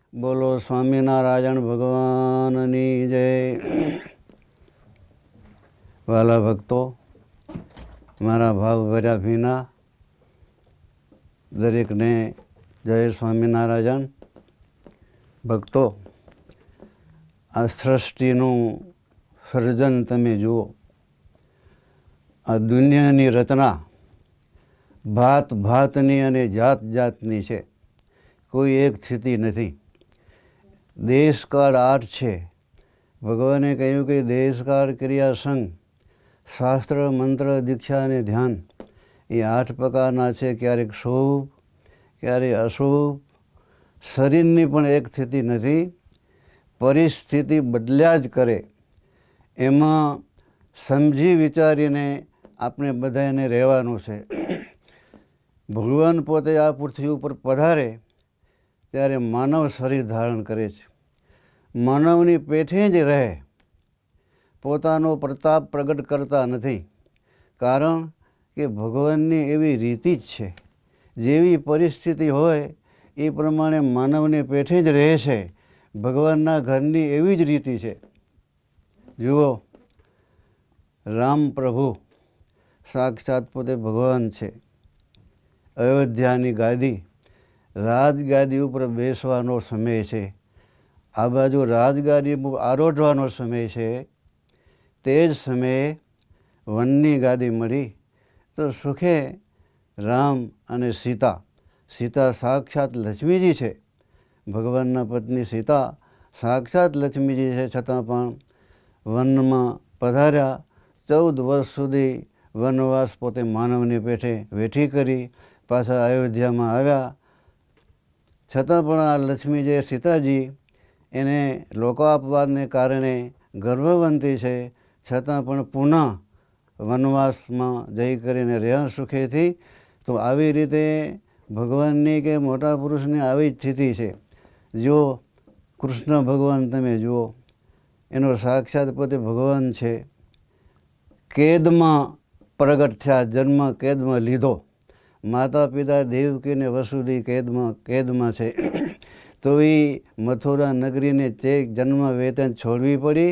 બોલો સ્વામિનારાયણ ભગવાનની જય। વાલા ભક્તો, મારા ભાવ ભર્યા ભીના દરેકને જય સ્વામિનારાયણ। ભક્તો, આ સૃષ્ટિનું સર્જન તમે જુઓ। આ દુનિયાની રચના ભાત ભાતની અને જાત જાતની છે, કોઈ એક સ્થિતિ નથી। દેશકાળ 8 છે। ભગવાને કહ્યું કે દેશકાળ ક્રિયા સંગ શાસ્ત્ર મંત્ર દીક્ષા અને ધ્યાન એ 8 પ્રકારના છે। ક્યારેક શુભ ક્યારેક અશુભ। શરીરની પણ એક સ્થિતિ નથી, પરિસ્થિતિ બદલ્યા જ કરે। એમાં સમજી વિચારીને આપણે બધાને રહેવાનું છે। ભગવાન પોતે આ પૃથ્વી ઉપર પધારે ત્યારે માનવ શરીર ધારણ કરે છે। માનવની પેઠે જ રહે, પોતાનો પ્રતાપ પ્રગટ કરતા નથી। કારણ કે ભગવાનની એવી રીતિ જ છે, જેવી પરિસ્થિતિ હોય એ પ્રમાણે માનવની પેઠે જ રહે છે। ભગવાનના ઘરની એવી જ રીતિ છે। જુઓ, રામ પ્રભુ સાક્ષાત પોતે ભગવાન છે। અયોધ્યાની ગાદી, રાજગાદી ઉપર બેસવાનો સમય છે। આ બાજુ રાજગાદી આરોઢવાનો સમય છે। તે જ સમયે વનની ગાદી મળી તો સુખે રામ અને સીતા સાક્ષાત લક્ષ્મીજી છે। ભગવાનના પત્ની સીતા સાક્ષાત લક્ષ્મીજી છે, છતાં પણ વનમાં પધાર્યા। 14 વર્ષ સુધી વનવાસ પોતે માનવની પેઠે વેઠી કરી પાછા અયોધ્યામાં આવ્યા। છતાં પણ આ લક્ષ્મીજી સીતાજી એને લોકાપવાદને કારણે ગર્ભવંતી છે, છતાં પણ પુનઃ વનવાસમાં જઈ કરીને રહ્યા સુખેથી। તો આવી રીતે ભગવાનની કે મોટા પુરુષની આવી જ સ્થિતિ છે। જો કૃષ્ણ ભગવાન તમે જુઓ, એનો સાક્ષાત પોતે ભગવાન છે। કેદમાં પ્રગટ થયા, જન્મ કેદમાં લીધો। માતા પિતા દેવકીને વસુદેવ કેદમાં છે, તો એ મથુરા નગરીને તે જન્મ વેતન છોડવી પડી।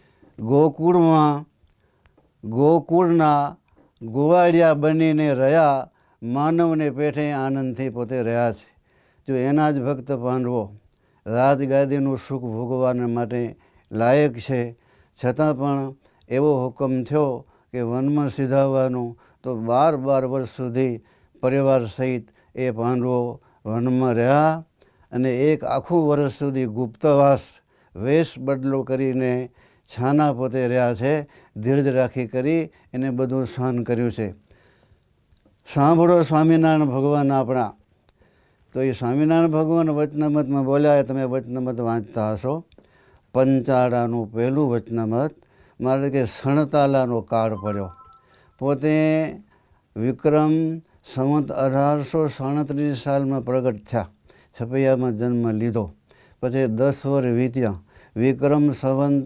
ગોકુળના ગુવાડિયા બનીને રહ્યા, માનવને પેઠે આનંદથી પોતે રહ્યા છે। જો એના જ ભક્ત પાંડવો રાજગાદીનું સુખ ભોગવવા માટે લાયક છે, છતાં પણ એવો હુકમ થયો કે વનમાં સીધાવવાનું, તો 12 વર્ષ સુધી પરિવાર સહિત એ પાંડવો વનમાં રહ્યા અને એક આખું વર્ષ સુધી ગુપ્તવાસ વેશ બદલો કરીને છાના પોતે રહ્યા છે। ધીરજ રાખી કરી એને બધું સહન કર્યું છે। સાંભળો સ્વામિનારાયણ ભગવાન આપણા। તો એ સ્વામિનારાયણ ભગવાન વચનામૃતમાં બોલ્યા, તમે વચનામૃત વાંચતા હશો। પંચાળાનું પહેલું વચનામૃત, મારે કે સણતાલાનો કાળ પડ્યો। પોતે વિક્રમ સંવત 1837 સાલમાં પ્રગટ થયા, છપૈયામાં જન્મ લીધો। પછી 10 વર્ષ વીત્યા। વિક્રમ સંવત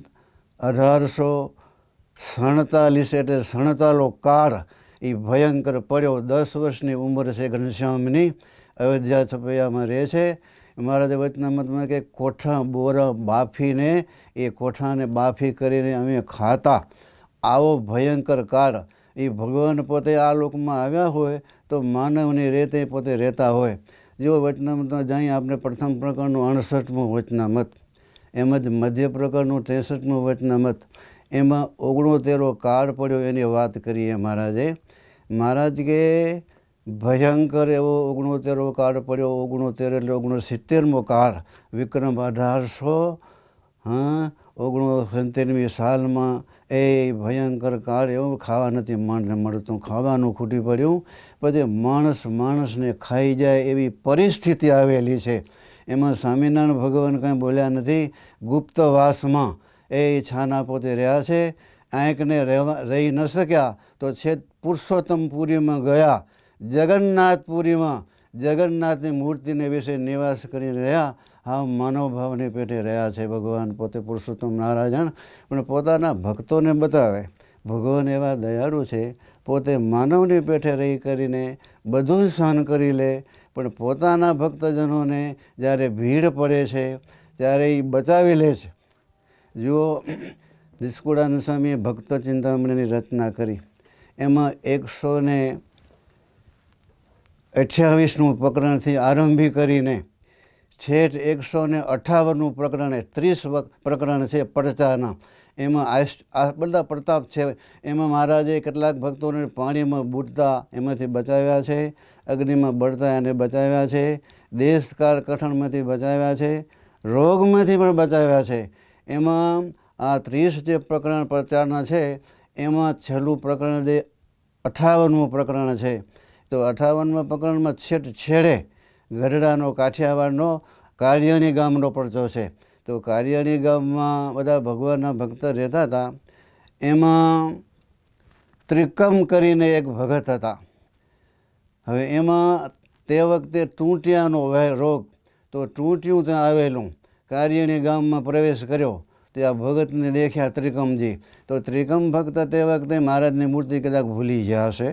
1847 એટલે સણતાલો કાળ એ ભયંકર પડ્યો। 10 વર્ષની ઉંમર છે ઘનશ્યામની, અયોધ્યા છપૈયામાં રહે છે। મહારાજે વચનામૃતમાં કે કોઠા બોરા બાફીને, એ કોઠાને બાફી કરીને અમે ખાતા, આવો ભયંકર કાળ। એ ભગવાન પોતે આ લોકમાં આવ્યા હોય તો માનવની રીતે પોતે રહેતા હોય। જો વચનામૃતમાં જઈ આપણે પ્રથમ પ્રકરણનું 68મું વચનામૃત, એમ જ મધ્ય પ્રકરણનું 63મું વચનામૃત, એમાં 69 કાળ પડ્યો એની વાત કરીએ મહારાજે। મહારાજ કે ભયંકર એવો 69 કાળ પડ્યો। 69 એટલે 69મો કાળ। વિક્રમ 1869 સાલમાં એ ભયંકર કાળ, એવું ખાવા નથી મળતું, ખાવાનું ખૂટી પડ્યું। પછી માણસને ખાઈ જાય એવી પરિસ્થિતિ આવેલી છે। એમાં સ્વામિનારાયણ ભગવાન કંઈ બોલ્યા નથી। ગુપ્તવાસમાં એ છાના પોતે રહ્યા છે। આંખને રહી ન શક્યા તો છેદ પુરુષોત્તમપુરીમાં ગયા। જગન્નાથપુરીમાં જગન્નાથની મૂર્તિને વિશે નિવાસ કરીને રહ્યા। હા, માનવ ભાવની પેટે રહ્યા છે ભગવાન પોતે પુરુષોત્તમ નારાયણ। પણ પોતાના ભક્તોને બતાવે ભગવાન એવા દયાળુ છે, પોતે માનવની પેઠે રહી કરીને બધું સહન કરી લે, પણ પોતાના ભક્તજનોને જ્યારે ભીડ પડે છે ત્યારે એ બચાવી લે છે. જુઓ, નિષ્કુળાનંદ સ્વામીએ ભક્ત ચિંતામણીની રચના કરી. એમાં 128મું પ્રકરણથી આરંભી કરીને છેઠ 158મું પ્રકરણ, 30 પ્રકરણ છે પડચાના. એમાં આ બધા પ્રતાપ છે. એમાં મહારાજે કેટલાક ભક્તોને પાણીમાં બૂડતા એમાંથી બચાવ્યા છે, અગ્નિમાં બળતા એને બચાવ્યા છે, દેશકાળ કઠણમાંથી બચાવ્યા છે, રોગમાંથી પણ બચાવ્યા છે. એમાં આ 30 જે પ્રકરણ પડચાના છે એમાં છેલ્લું પ્રકરણ જે 58મું પ્રકરણ છે. તો 58મા પ્રકરણમાં છેડે ગઢડાનો, કાઠિયાવાડનો કારિયાણી ગામનો પરચો છે. તો કારિયાણી ગામમાં બધા ભગવાનના ભક્ત રહેતા હતા. એમાં ત્રિકમ કરીને એક ભગત હતા. હવે એમાં તે વખતે ટૂંટિયાનો રોગ, તો ટૂંટિયું ત્યાં આવેલું કારિયાણી ગામમાં પ્રવેશ કર્યો. તે આ ભગતને દેખ્યા ત્રિકમજી. તો ત્રિકમ ભક્ત તે વખતે મહારાજની મૂર્તિ કદાચ ભૂલી ગયા હશે,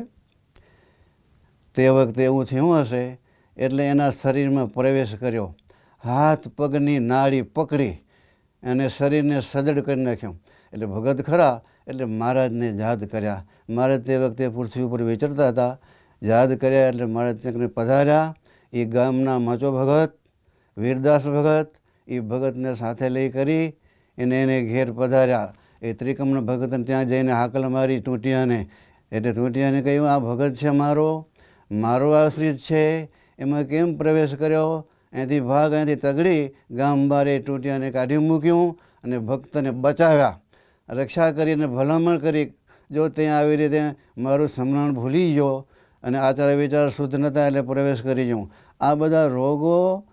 તે વખતે એવું થયું હશે, એટલે એના શરીરમાં પ્રવેશ કર્યો. હાથ પગની નાડી પકડી અને શરીરને સજડ કરી નાખ્યું. એટલે ભગત ખરા, એટલે મહારાજને યાદ કર્યા. મહારાજ તે વખતે પૃથ્વી ઉપર વિચરતા હતા. યાદ કર્યા એટલે મહારાજ ત્યાં પધાર્યા. એ ગામના મચો ભગત, વીરદાસ ભગત, એ ભગતને સાથે લઈ કરી એને ઘેર પધાર્યા. એ ત્રિકમના ભગતને ત્યાં જઈને હાકલ મારી ટૂંટિયાને. એટલે ટૂંટિયાને કહ્યું, આ ભગત છે મારો આશ્રિત છે, એમાં કેમ પ્રવેશ કર્યો? અહીંથી ભાગ, અહીંથી તગડી ગામ બારે ટૂંટિયાને કાઢી મૂક્યું અને ભક્તને બચાવ્યા, રક્ષા કરીને ભલામણ કરી. જો ત્યાં આવી રીતે મારું સ્મરણ ભૂલી ગયો અને આચાર વિચાર શુદ્ધ નહોતા એટલે પ્રવેશ કરી જાઉં. આ બધા રોગો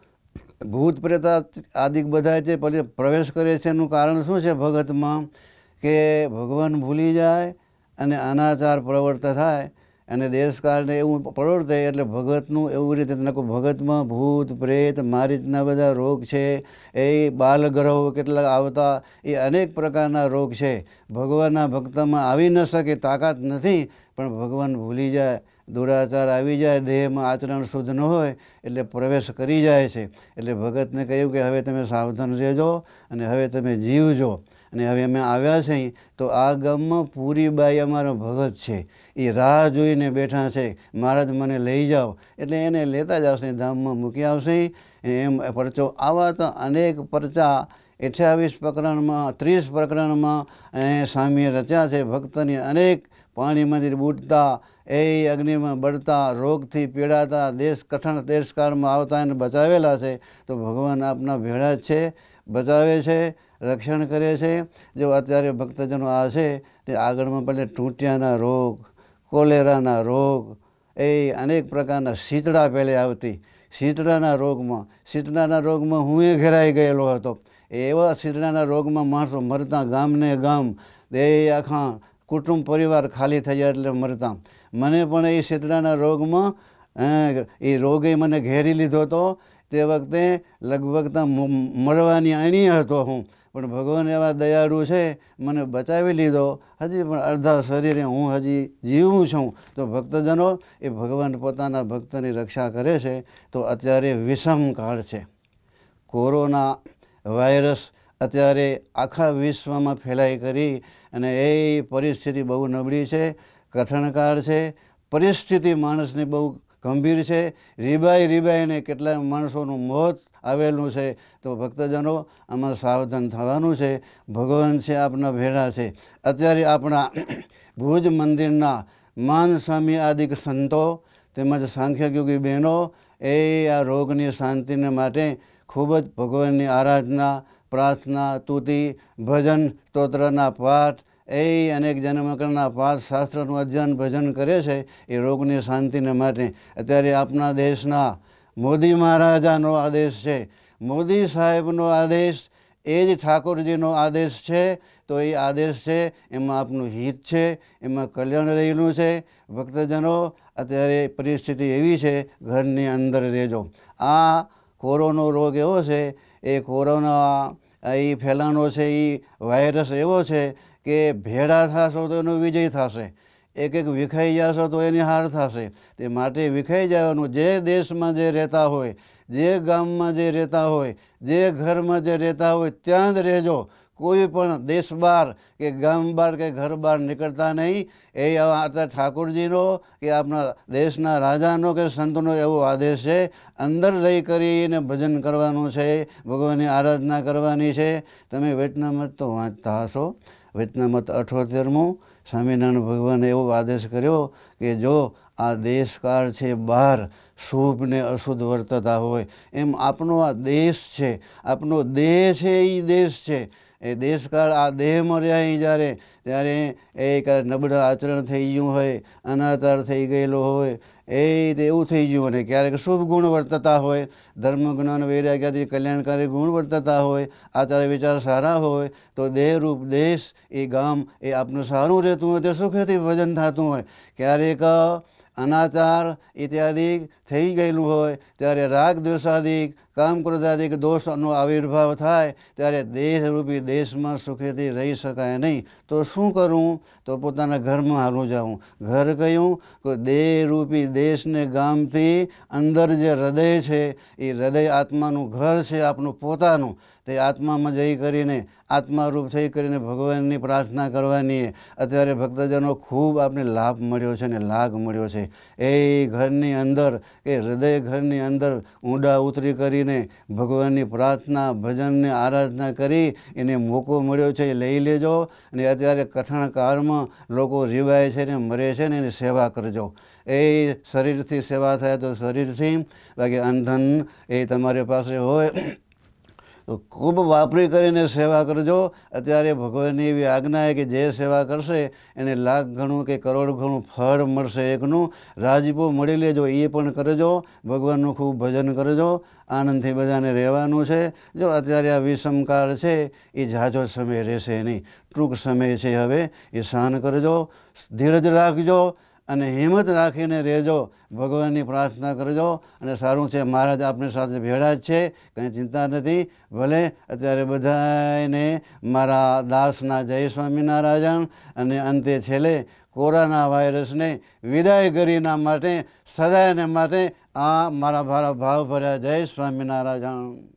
ભૂત પ્રેતા આદિક બધા છે પછી પ્રવેશ કરે છે. એનું કારણ શું છે ભગતમાં? કે ભગવાન ભૂલી જાય અને અનાચાર પ્રવર્ત થાય અને દેશકાળને એવું પ્રવર્તે એટલે ભગતનું એવું રીતે ભગતમાં ભૂત પ્રેત મારીચના બધા રોગ છે. એ બાલગ્રહો કેટલાક આવતા, એ અનેક પ્રકારના રોગ છે. ભગવાનના ભક્તમાં આવી ન શકે, તાકાત નથી, પણ ભગવાન ભૂલી જાય, દુરાચાર આવી જાય, દેહમાં આચરણ શુદ્ધ ન હોય એટલે પ્રવેશ કરી જાય છે. એટલે ભગતને કહ્યું કે હવે તમે સાવધાન રહેજો અને હવે તમે જીવજો. અને હવે અમે આવ્યા છીએ તો આ ગામમાં પૂરીબાઈ અમારો ભગત છે, એ રાહ જોઈને બેઠા છે, મહારાજ મને લઈ જાઓ. એટલે એને લેતા જ આવશે, ધામમાં મૂકી આવશે. એમ પરચો આવા તો અનેક પરચા 28 પ્રકરણમાં, 30 પ્રકરણમાં સ્વામીએ રચ્યા છે. ભક્તની અનેક પાણીમાંથી બૂડતા, એ અગ્નિમાં બળતા, રોગથી પીડાતા, કઠણ દેશકાળમાં આવતા એને બચાવેલા છે. તો ભગવાન આપના ભેળા જ છે, બચાવે છે, રક્ષણ કરે છે. જો અત્યારે ભક્તજનો આ છે તે આગળમાં પહેલે ટૂંટિયાના રોગ, કોલેરાના રોગ, એ અનેક પ્રકારના શીતળા પહેલે આવતી. શીતળાના રોગમાં હું ઘેરાઈ ગયેલો હતો. એવા શીતળાના રોગમાં માણસો મરતા, ગામને ગામ, એ આખા કુટુંબ પરિવાર ખાલી થઈ જાય એટલે મરતા. મને પણ એ શીતળાના રોગમાં એ રોગે મને ઘેરી લીધો હતો. તે વખતે લગભગ મરવાની અણી હતો હું, પણ ભગવાન એવા દયાળુ છે, મને બચાવી લીધો. હજી પણ અડધા શરીરે હું હજી જીવું છું. તો ભક્તજનો, એ ભગવાન પોતાના ભક્તની રક્ષા કરે છે. તો અત્યારે વિષમ કાળ છે. કોરોના વાયરસ અત્યારે આખા વિશ્વમાં ફેલાઈ કરી અને એ પરિસ્થિતિ બહુ નબળી છે, કઠણકાળ છે. પરિસ્થિતિ માણસની બહુ ગંભીર છે. રીબાઈને કેટલાય માણસોનું મોત આવેલું છે. તો ભક્તજનો, આમાં સાવધાન થવાનું છે. ભગવાન છે આપના ભેળા છે. અત્યારે આપણા ભુજ મંદિરના માન સ્વામી આદિક સંતો તેમજ સાંખ્યયોગી બહેનો એ આ રોગની શાંતિને માટે ખૂબ જ ભગવાનની આરાધના, પ્રાર્થના, સ્તુતિ, ભજન, સ્તોત્રના પાઠ, એ અનેક જન્મકરના પાઠ, શાસ્ત્રનું અધ્યયન, ભજન કરે છે એ રોગની શાંતિને માટે. અત્યારે આપણા દેશના મોદી મહારાજાનો આદેશ છે, મોદી સાહેબનો આદેશ એ જ ઠાકોરજીનો આદેશ છે. તો એ આદેશ છે, એમાં આપનું હિત છે, એમાં કલ્યાણ રહેલું છે. ભક્તજનો, અત્યારે પરિસ્થિતિ એવી છે, ઘરની અંદર રહેજો. આ કોરોનો રોગ એવો છે, એ કોરોના એ ફેલાનો છે, એ વાયરસ એવો છે કે ભેળા થશો તો એનો વિજય થશે. એક એક વિખાઈ જશો તો એની હાર થશે. તે માટે વિખાઈ જવાનું. જે દેશમાં જે રહેતા હોય, જે ગામમાં જે રહેતા હોય, જે ઘરમાં જે રહેતા હોય ત્યાં જ રહેજો. કોઈ પણ દેશ બહાર કે ગામ બહાર કે ઘર બહાર નીકળતા નહીં. એ આપણા ઠાકોરજીનો કે આપણા દેશના રાજાનો કે સંતનો એવો આદેશ છે. અંદર રહી કરીને ભજન કરવાનું છે, ભગવાનની આરાધના કરવાની છે. તમે વચનામૃત તો વાંચતા હશો. વચનામૃત 78મું સ્વામિનારાયણ ભગવાને એવો આદેશ કર્યો કે જો આ દેશકાળ છે બહાર શુભ ને અશુદ્ધ વર્તતા હોય, એમ આપણો આ દેશ છે, આપણો દેહ છે એ દેશ છે. એ દેશકાળ આ દેહમાં રહ્યા જ્યારે ત્યારે એ નબળા આચરણ થઈ ગયું હોય, અનાચાર થઈ ગયેલો હોય, એ એવું થઈ ગયું અને ક્યારેક શુભ ગુણ વર્તતા હોય, ધર્મ જ્ઞાન વૈરાગ્યાથી કલ્યાણકારી ગુણ વર્તતા હોય, આચાર વિચાર સારા હોય, તો દેહરૂપ દેશ એ ગામ એ આપણું સારું રહેતું હોય, તે સુખેથી ભજન થતું હોય. ક્યારેક અનાચાર ઇત્યાદિ થઈ ગયેલું હોય ત્યારે રાગ દ્વેષાદિક કામ ક્રોધાદિક દોષનો આવિર્ભાવ થાય ત્યારે દેહરૂપી દેશમાં સુખેથી રહી શકાય નહીં. તો શું કરવું? તો પોતાના ઘરમાં હાલું જવું. ઘર કયું? કે દેહરૂપી દેશને ગામથી અંદર જે હૃદય છે એ હૃદય આત્માનું ઘર છે, આપણું પોતાનું. તે આત્મામાં જઈ કરીને આત્મારૂપ થઈ કરીને ભગવાનની પ્રાર્થના કરવાની. અત્યારે ભક્તજનો ખૂબ આપણે લાભ મળ્યો છે ને લાગ મળ્યો છે. એ ઘરની અંદર કે હૃદય ઘરની અંદર ઊંડા ઉતરી કરીને ભગવાનની પ્રાર્થના ભજનને આરાધના કરી એને મોકો મળ્યો છે, એ લઈ લેજો. અને અત્યારે કઠણ કાળમાં લોકો રીવાય છે ને મરે છે ને એની સેવા કરજો. એ શરીરથી સેવા થાય તો શરીરથી, બાકી અંધન એ તમારી પાસે હોય તો ખૂબ વાપરી કરીને સેવા કરજો. અત્યારે ભગવાનની એવી આજ્ઞા કે જે સેવા કરશે એને લાખ ગણું કે કરોડ ગણું ફળ મળશે. એકનું રાજીપો મળી લેજો, એ પણ કરજો. ભગવાનનું ખૂબ ભજન કરજો. આનંદથી બધાને રહેવાનું છે. જો અત્યારે આ વિષમકાળ છે એ ઝાઝો સમય રહેશે નહીં, ટૂંક સમય છે. હવે એ સહન કરજો, ધીરજ રાખજો અને હિંમત રાખીને રહેજો. ભગવાનની પ્રાર્થના કરજો અને સારું છે. મહારાજ આપણી સાથે ભેળા જ છે, કંઈ ચિંતા નથી. ભલે અત્યારે બધાને મારા દાસના જય સ્વામિનારાયણ. અને અંતે છેલ્લે કોરોના વાયરસને વિદાય કરીના માટે સદાયને માટે આ મારા ભાવ ભર્યા જય સ્વામિનારાયણ.